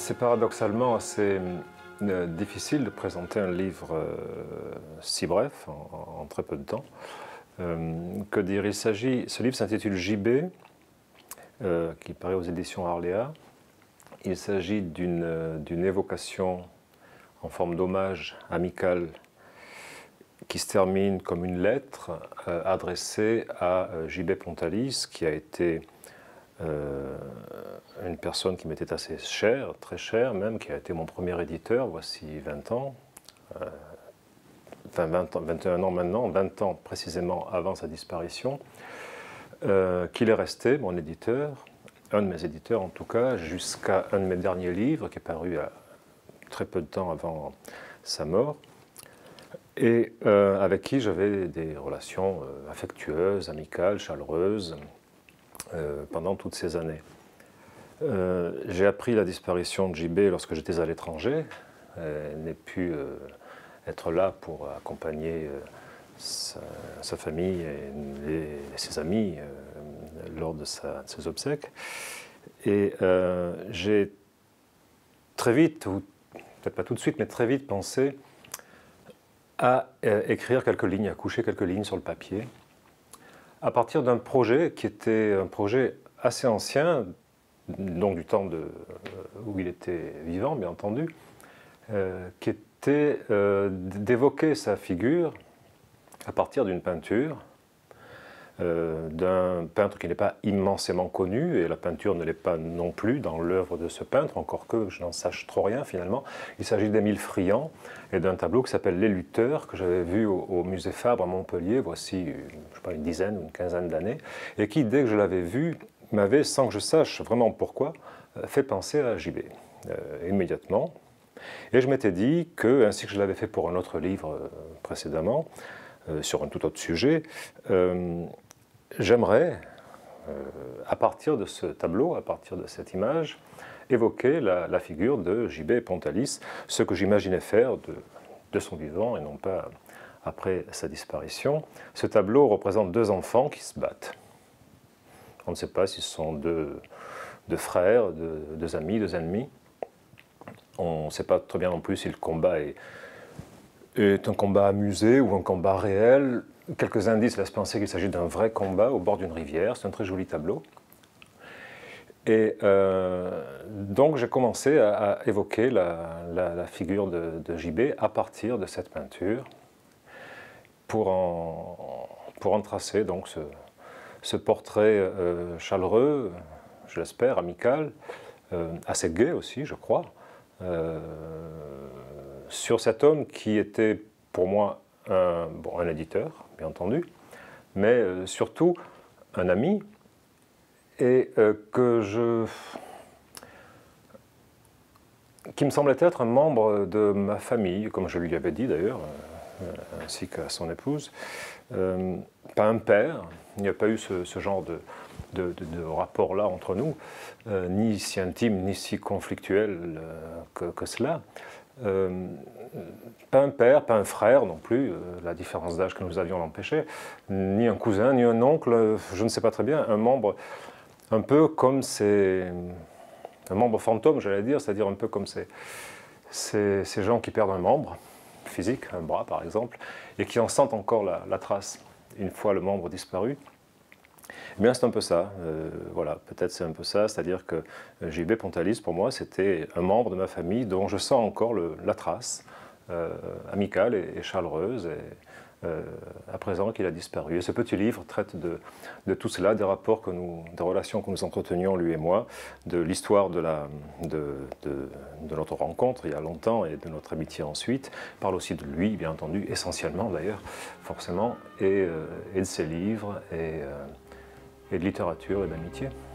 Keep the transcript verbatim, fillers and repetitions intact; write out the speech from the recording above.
C'est paradoxalement assez euh, difficile de présenter un livre euh, si bref, en, en très peu de temps. Euh, que dire, il s'agit, ce livre s'intitule J B, euh, qui paraît aux éditions Arléa. Il s'agit d'une d'une évocation en forme d'hommage amical qui se termine comme une lettre euh, adressée à euh, J B Pontalis, qui a été euh, une personne qui m'était assez chère, très chère même, qui a été mon premier éditeur, voici vingt ans, euh, enfin vingt ans, vingt et un ans maintenant, vingt ans précisément avant sa disparition, euh, qu'il est resté mon éditeur, un de mes éditeurs en tout cas, jusqu'à un de mes derniers livres qui est paru à très peu de temps avant sa mort, et euh, avec qui j'avais des relations euh, affectueuses, amicales, chaleureuses, euh, pendant toutes ces années. Euh, j'ai appris la disparition de J B lorsque j'étais à l'étranger. Elle n'ai pu euh, être là pour accompagner euh, sa, sa famille et, et ses amis euh, lors de, sa, de ses obsèques. Et euh, j'ai très vite, ou peut-être pas tout de suite, mais très vite pensé à euh, écrire quelques lignes, à coucher quelques lignes sur le papier, à partir d'un projet qui était un projet assez ancien, donc du temps de, où il était vivant, bien entendu, euh, qui était euh, d'évoquer sa figure à partir d'une peinture, euh, d'un peintre qui n'est pas immensément connu, et la peinture ne l'est pas non plus dans l'œuvre de ce peintre, encore que je n'en sache trop rien finalement. Il s'agit d'Émile Friant et d'un tableau qui s'appelle Les Lutteurs, que j'avais vu au, au musée Fabre à Montpellier, voici je sais pas, une dizaine ou une quinzaine d'années, et qui, dès que je l'avais vu, m'avait, sans que je sache vraiment pourquoi, fait penser à J B, euh, immédiatement. Et je m'étais dit que, ainsi que je l'avais fait pour un autre livre euh, précédemment, euh, sur un tout autre sujet, euh, j'aimerais, euh, à partir de ce tableau, à partir de cette image, évoquer la, la figure de J B Pontalis, ce que j'imaginais faire de, de son vivant et non pas après sa disparition. Ce tableau représente deux enfants qui se battent. On ne sait pas si ce sont deux, deux frères, deux, deux amis, deux ennemis. On ne sait pas très bien non plus si le combat est, est un combat amusé ou un combat réel. Quelques indices laissent penser qu'il s'agit d'un vrai combat au bord d'une rivière. C'est un très joli tableau. Et euh, donc j'ai commencé à, à évoquer la, la, la figure de, de J B à partir de cette peinture pour en, pour en tracer donc ce, ce portrait euh, chaleureux, je l'espère, amical, euh, assez gai aussi, je crois, euh, sur cet homme qui était pour moi un, bon, un éditeur, bien entendu, mais euh, surtout un ami, et euh, que je, qui me semblait être un membre de ma famille, comme je lui avais dit d'ailleurs, euh, ainsi qu'à son épouse. Euh, pas un père, il n'y a pas eu ce, ce genre de, de, de, de rapport-là entre nous, euh, ni si intime, ni si conflictuel euh, que, que cela. Euh, pas un père, pas un frère non plus, euh, la différence d'âge que nous avions l'empêchait, ni un cousin, ni un oncle, je ne sais pas très bien, un membre un peu comme ces... un membre fantôme, j'allais dire, c'est-à-dire un peu comme ces, ces, ces gens qui perdent un membre physique, un bras par exemple, et qui en sentent encore la, la trace une fois le membre disparu. Eh bien c'est un peu ça, euh, voilà, peut-être c'est un peu ça, c'est-à-dire que J B Pontalis pour moi c'était un membre de ma famille dont je sens encore le, la trace, euh, amicale et, et chaleureuse, et, euh, à présent qu'il a disparu. Et ce petit livre traite de, de tout cela, des rapports que nous, des relations que nous entretenions lui et moi, de l'histoire de, la, de, de, de notre rencontre il y a longtemps et de notre amitié ensuite, parle aussi de lui bien entendu, essentiellement d'ailleurs, forcément, et, euh, et de ses livres, et, euh, et de littérature et d'amitié.